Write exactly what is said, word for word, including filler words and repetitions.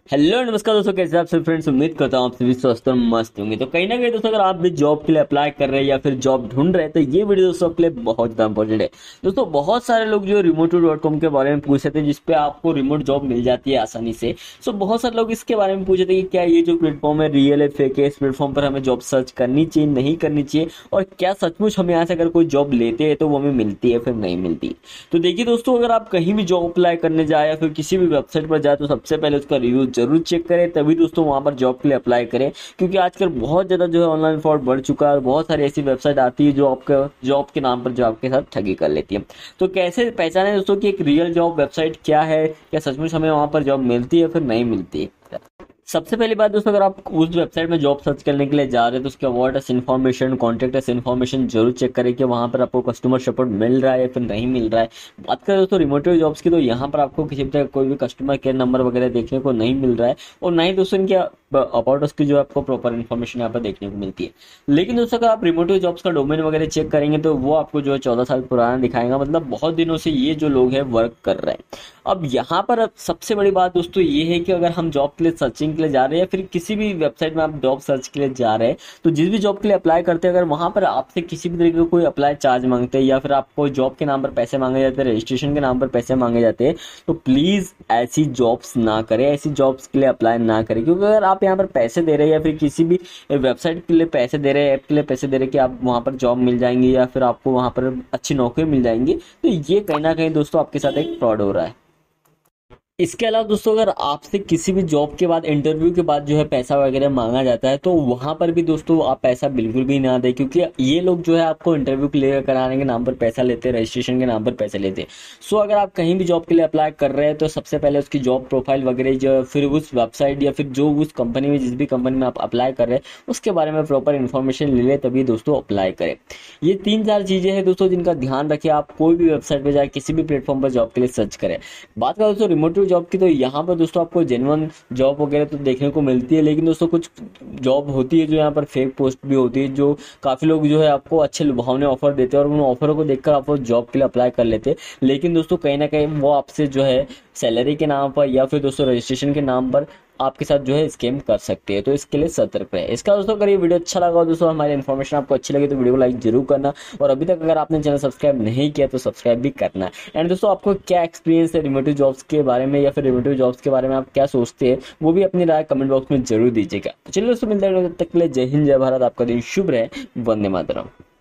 Hello नमस्कार दोस्तों, कैसे आप सब फ्रेंड्स। उम्मीद करता हूँ आप सभी स्वस्थ और मस्त होंगे। तो कहीं ना कहीं दोस्तों, अगर आप भी जॉब के लिए अप्लाई कर रहे हैं या फिर जॉब ढूंढ रहे हैं तो ये वीडियो दोस्तों आपके लिए बहुत ज़्यादा इंपॉर्टेंट है। दोस्तों बहुत सारे लोग जो रिमोटो डॉट कॉम के बारे में पूछ रहे थे, जिसपे आपको रिमोट जॉब मिल जाती है आसानी से। सो बहुत सारे लोग इसके बारे में पूछे थे कि क्या ये जो प्लेटफॉर्म है रियल है, फेक है, इस प्लेटफॉर्म पर हमें जॉब सर्च करनी चाहिए, नहीं करनी चाहिए, और क्या सचमुच हम यहाँ से अगर कोई जॉब लेते हैं तो वो हमें मिलती है फिर नहीं मिलती। तो देखिए दोस्तों, अगर आप कहीं भी जॉब अप्लाई करने जाए या फिर किसी भी वेबसाइट पर जाए तो सबसे पहले उसका रिव्यू जरूर चेक करें, तभी दोस्तों वहां पर जॉब के लिए अप्लाई करें। क्योंकि आजकल बहुत ज्यादा जो है ऑनलाइन फ्रॉड बढ़ चुका है और बहुत सारी ऐसी वेबसाइट आती है जो आपका जॉब के नाम पर जो आपके साथ ठगी कर लेती है। तो कैसे पहचाने दोस्तों कि एक रियल जॉब वेबसाइट क्या है, क्या सचमुच हमें वहां पर जॉब मिलती है फिर नहीं मिलती है। सबसे पहली बात दोस्तों, अगर आप उस वेबसाइट में जॉब सर्च करने के लिए जा रहे हैं तो उसके awards information, contacts information जरूर चेक करें कि वहां पर आपको कस्टमर सपोर्ट मिल रहा है या फिर नहीं मिल रहा है। बात करें दोस्तों रिमोट जॉब्स की, तो यहाँ पर आपको किसी भी तरह कोई भी कस्टमर केयर नंबर वगैरह देखने को नहीं मिल रहा है, और ना ही दोस्तों इनके अबाउट उसकी जो आपको प्रॉपर इन्फॉर्मेशन यहाँ पर देखने को मिलती है। लेकिन दोस्तों अगर आप रिमोट जॉब्स का डोमेन वगैरह चेक करेंगे तो वो आपको जो है चौदह साल पुराना दिखाएगा, मतलब बहुत दिनों से ये जो लोग हैं वर्क कर रहे हैं। अब यहाँ पर अब सबसे बड़ी बात दोस्तों ये है कि अगर हम जॉब के लिए सर्चिंग के लिए जा रहे हैं या फिर किसी भी वेबसाइट में आप जॉब सर्च के लिए जा रहे हैं, तो जिस भी जॉब के लिए अप्लाई करते हैं अगर वहां पर आपसे किसी भी तरीके का कोई अप्लाई चार्ज मांगते हैं या फिर आपको जॉब के नाम पर पैसे मांगे जाते हैं, रजिस्ट्रेशन के नाम पर पैसे मांगे जाते हैं, तो प्लीज ऐसी जॉब्स ना करें, ऐसी जॉब्स के लिए अप्लाई ना करें। क्योंकि अगर आप यहाँ पर पैसे दे रहे हैं या फिर किसी भी वेबसाइट के लिए पैसे दे रहे हैं, ऐप के लिए पैसे दे रहे हैं कि आप वहां पर जॉब मिल जाएंगी या फिर आपको वहां पर अच्छी नौकरी मिल जाएंगी, तो ये कहीं ना कहीं दोस्तों आपके साथ एक फ्रॉड हो रहा है। इसके अलावा दोस्तों, अगर आपसे किसी भी जॉब के बाद, इंटरव्यू के बाद जो है पैसा वगैरह मांगा जाता है, तो वहां पर भी दोस्तों आप पैसा बिल्कुल भी ना दें। क्योंकि ये लोग जो है आपको इंटरव्यू क्लियर कराने के नाम पर पैसा लेते हैं, रजिस्ट्रेशन के नाम पर पैसे लेते हैं। सो अगर आप कहीं भी जॉब के लिए अप्लाई कर रहे हैं तो सबसे पहले उसकी जॉब प्रोफाइल वगैरह जो फिर उस वेबसाइट या फिर जो उस कंपनी में, जिस भी कंपनी में आप अप्लाई कर रहे हैं उसके बारे में प्रॉपर इन्फॉर्मेशन ले लें, तभी दोस्तों अप्लाई करें। ये तीन चार चीजें हैं दोस्तों जिनका ध्यान रखें, आप कोई भी वेबसाइट पर जाए, किसी भी प्लेटफॉर्म पर जॉब के लिए सर्च करें। बात करें दोस्तों रिमोट जॉब की, तो यहाँ पर दोस्तों आपको जेन्युइन जॉब वगैरह तो देखने को मिलती है, लेकिन दोस्तों कुछ जॉब होती है जो यहाँ पर फेक पोस्ट भी होती है, जो काफी लोग जो है आपको अच्छे लुभावने ऑफर देते हैं और उन ऑफरों को देखकर आप वो जॉब के लिए अप्लाई कर लेते हैं। लेकिन दोस्तों कहीं ना कहीं वो आपसे जो है सैलरी के नाम पर या फिर दोस्तों रजिस्ट्रेशन के नाम पर आपके साथ जो है स्कैम कर सकते हैं। तो इसके लिए सतर्क रहे। इसका दोस्तों अगर ये वीडियो अच्छा लगा हो दोस्तों, हमारी इन्फॉर्मेशन आपको अच्छी लगी तो वीडियो को लाइक जरूर करना, और अभी तक अगर आपने चैनल सब्सक्राइब नहीं किया तो सब्सक्राइब भी करना। एंड दोस्तों आपको क्या एक्सपीरियंस है रिमोटिव जॉब्स के बारे में या फिर रिमोटिव जॉब्स के बारे में आप क्या सोचते हैं, वो भी अपनी राय कमेंट बॉक्स में जरूर दीजिएगा। तो चलिए दोस्तों मिलते हैं, तब तक के लिए जय हिंद, जय भारत, आपका दिन शुभ रहे, वंदे मातरम।